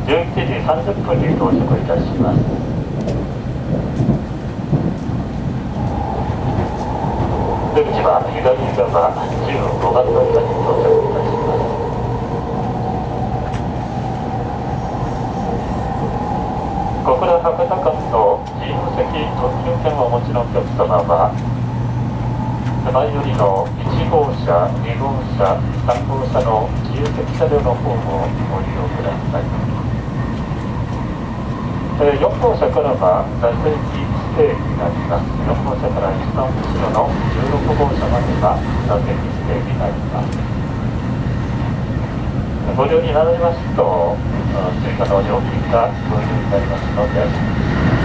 11時30分に到着いたします。出口は左側15番乗り場に到着いたします。小倉博多間の自由席特急券をお持ちのお客様は、手前よりの1号車、2号車、3号車の自由席車両のホームをご利用ください。4号車からは座席指定になります。4号車から一番後ろの16号車までは座席指定になります。ご利用になられますと、追加の料金がご利用になりますので、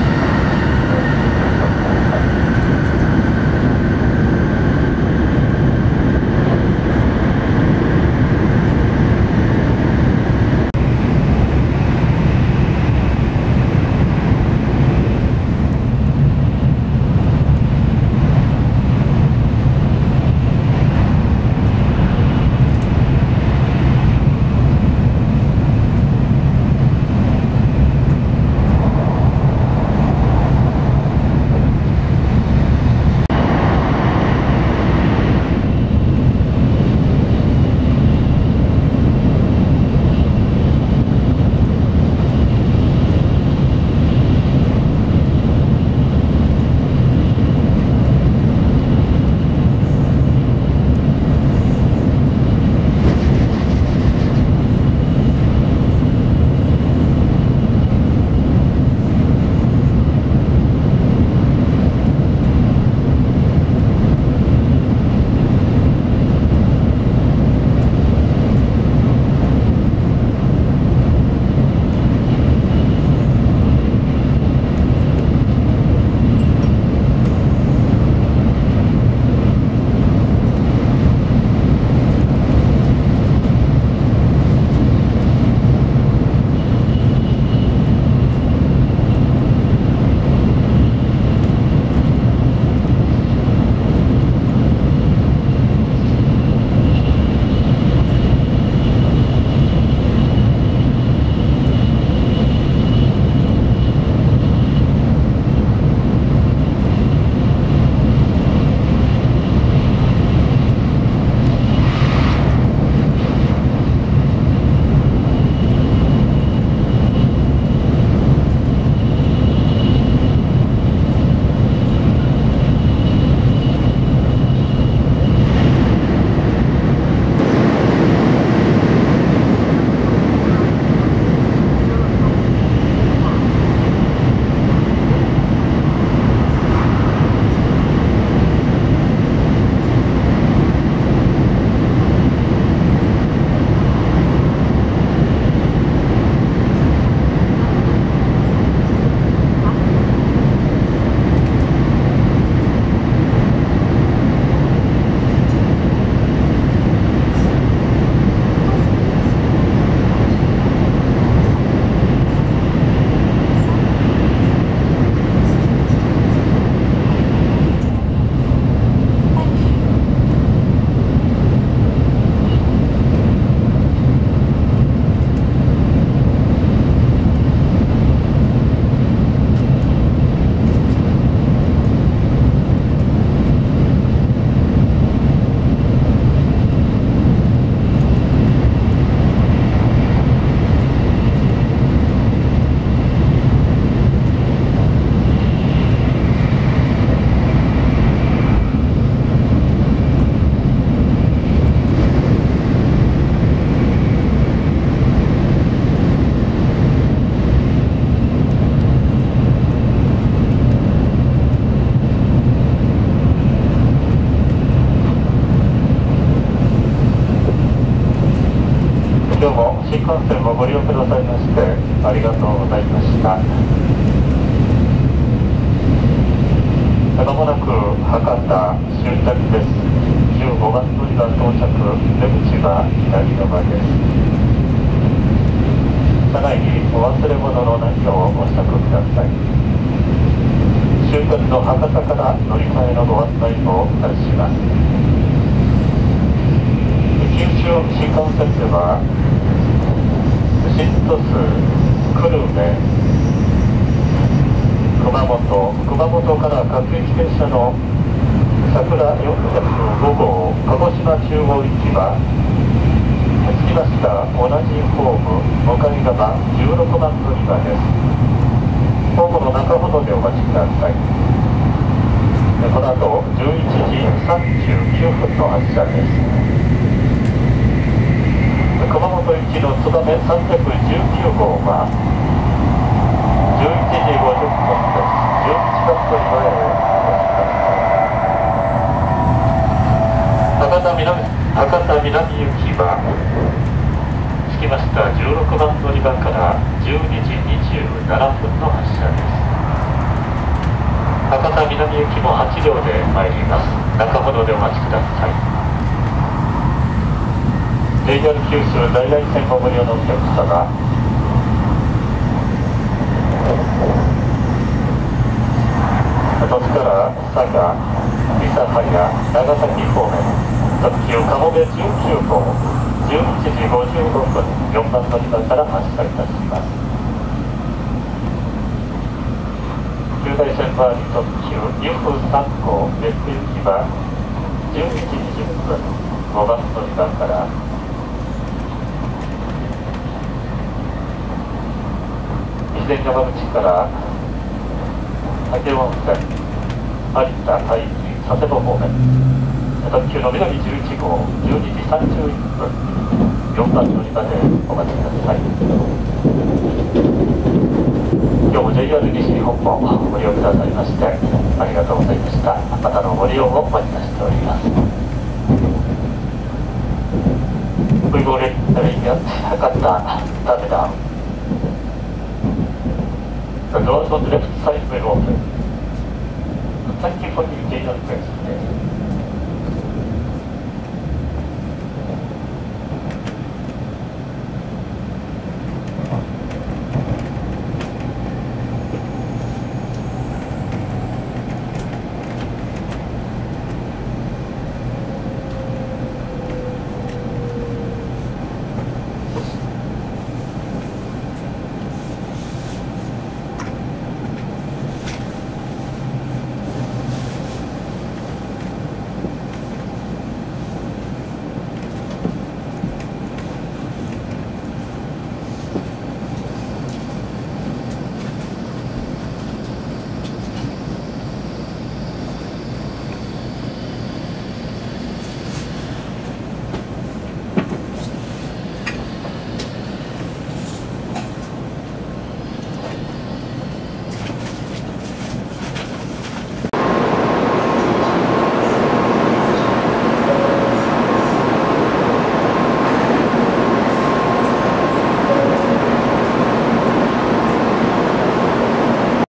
新幹線をご利用くださいましてありがとうございました。まもなく博多終着です。15番乗り場到着、出口は左側です。車内にお忘れ物のないようお支度ください。終着の博多から乗り換えのご案内をいたします。九州新幹線では新鳥栖久留米、熊本から各駅停車の桜405号鹿児島中央行きは着きました。同じホーム向かい側16番乗り場です。ホームの中ほどでお待ちください。この後11時39分の発車です。熊本行きのつばめ319号は11時50分です。11番乗り場へお越しください。博多南行きは着きました16番乗り場から12時27分の発車です。博多南行きも8両で参ります。中ほどでお待ちください。JR 九州在来線をご利用のお客様、鳥栖から佐賀、諫早、長崎方面特急かもめ19号11時55分4番乗り場から発車いたします。九大線周り特急2風3号別府行きは11時20分5番乗り場から西前山口から武雄温泉、有田、大樹、佐世保方面特急の南11号12時31分4番乗り場でお待ちください。今日も JR 西日本もご利用くださいましてありがとうございました。またのご利用をお待ちしております。We will reach Hakata Terminal. The doors on the left side will open. Thank you for your JR Express today.